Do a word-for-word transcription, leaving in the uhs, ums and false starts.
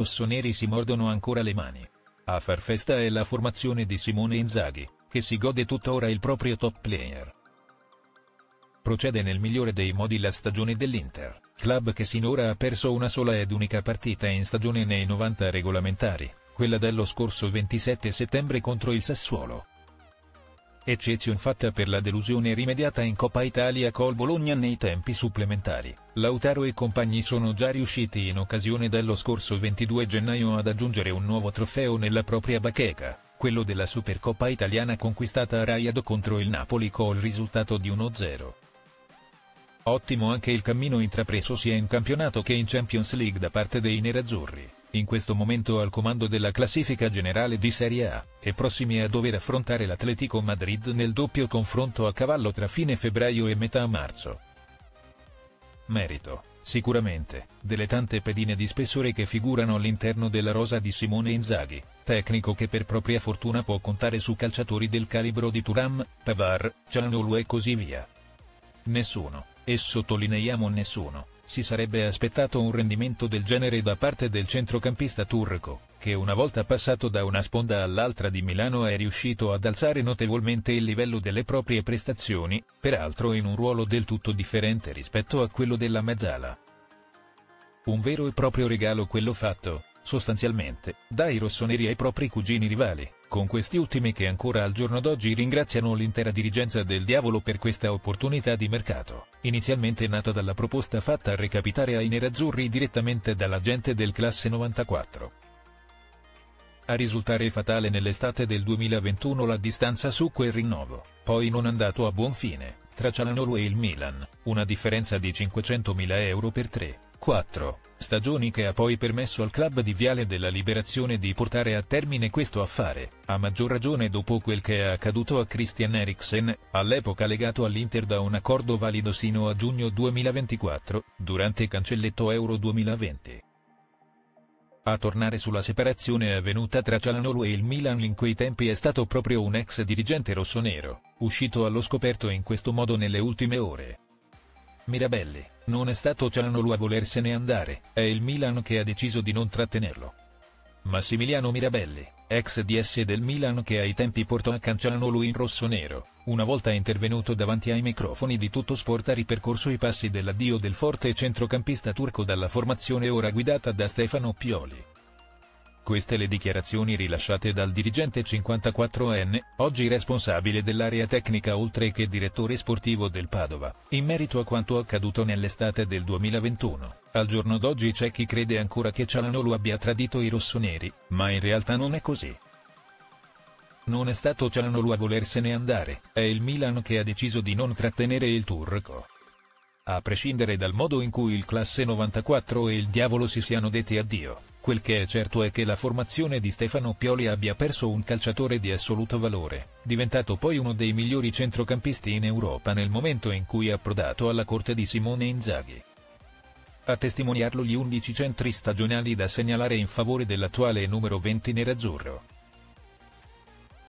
rossoneri si mordono ancora le mani. A far festa è la formazione di Simone Inzaghi, che si gode tuttora il proprio top player. Procede nel migliore dei modi la stagione dell'Inter, club che sinora ha perso una sola ed unica partita in stagione nei novanta regolamentari, quella dello scorso ventisette settembre contro il Sassuolo. Eccezione fatta per la delusione rimediata in Coppa Italia col Bologna nei tempi supplementari. Lautaro e compagni sono già riusciti in occasione dello scorso ventidue gennaio ad aggiungere un nuovo trofeo nella propria bacheca, quello della Supercoppa italiana conquistata a Raiado contro il Napoli col risultato di uno a zero. Ottimo anche il cammino intrapreso sia in campionato che in Champions League da parte dei nerazzurri, in questo momento al comando della classifica generale di Serie A, e prossimi a dover affrontare l'Atletico Madrid nel doppio confronto a cavallo tra fine febbraio e metà marzo. Merito, sicuramente, delle tante pedine di spessore che figurano all'interno della rosa di Simone Inzaghi, tecnico che per propria fortuna può contare su calciatori del calibro di Thuram, Pavard, Çalhanoğlu e così via. Nessuno, e sottolineiamo nessuno, si sarebbe aspettato un rendimento del genere da parte del centrocampista turco, che una volta passato da una sponda all'altra di Milano è riuscito ad alzare notevolmente il livello delle proprie prestazioni, peraltro in un ruolo del tutto differente rispetto a quello della mezzala. Un vero e proprio regalo quello fatto, sostanzialmente, dai rossoneri ai propri cugini rivali, con questi ultimi che ancora al giorno d'oggi ringraziano l'intera dirigenza del Diavolo per questa opportunità di mercato, inizialmente nata dalla proposta fatta a recapitare ai nerazzurri direttamente dall'agente del classe novantaquattro. A risultare fatale nell'estate del duemilaventuno la distanza su quel rinnovo, poi non andato a buon fine, tra Çalhanoğlu e il Milan, una differenza di cinquecentomila euro per tre quattro stagioni che ha poi permesso al club di Viale della Liberazione di portare a termine questo affare, a maggior ragione dopo quel che è accaduto a Christian Eriksen, all'epoca legato all'Inter da un accordo valido sino a giugno duemilaventiquattro, durante cancelletto Euro duemilaventi. A tornare sulla separazione avvenuta tra Çalhanoğlu e il Milan in quei tempi è stato proprio un ex dirigente rossonero, uscito allo scoperto in questo modo nelle ultime ore. Mirabelli, non è stato Çalhanoğlu a volersene andare, è il Milan che ha deciso di non trattenerlo. Massimiliano Mirabelli, ex D S del Milan che ai tempi portò a can Çalhanoğlu in rossonero, una volta intervenuto davanti ai microfoni di Tuttosport ha ripercorso i passi dell'addio del forte centrocampista turco dalla formazione ora guidata da Stefano Pioli. Queste le dichiarazioni rilasciate dal dirigente cinquantaquattrenne, oggi responsabile dell'area tecnica oltre che direttore sportivo del Padova, in merito a quanto accaduto nell'estate del duemilaventuno. Al giorno d'oggi c'è chi crede ancora che Çalhanoğlu abbia tradito i rossoneri, ma in realtà non è così. Non è stato Çalhanoğlu a volersene andare, è il Milan che ha deciso di non trattenere il turco. A prescindere dal modo in cui il classe novantaquattro e il Diavolo si siano detti addio, quel che è certo è che la formazione di Stefano Pioli abbia perso un calciatore di assoluto valore, diventato poi uno dei migliori centrocampisti in Europa nel momento in cui è approdato alla corte di Simone Inzaghi. A testimoniarlo gli undici centri stagionali da segnalare in favore dell'attuale numero venti nerazzurro.